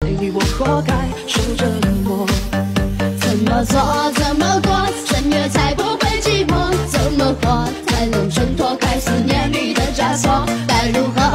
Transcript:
你我活该受折磨。 怎么做怎么过，正月才不会寂寞。怎么活才能挣脱开思念里的枷锁？该如何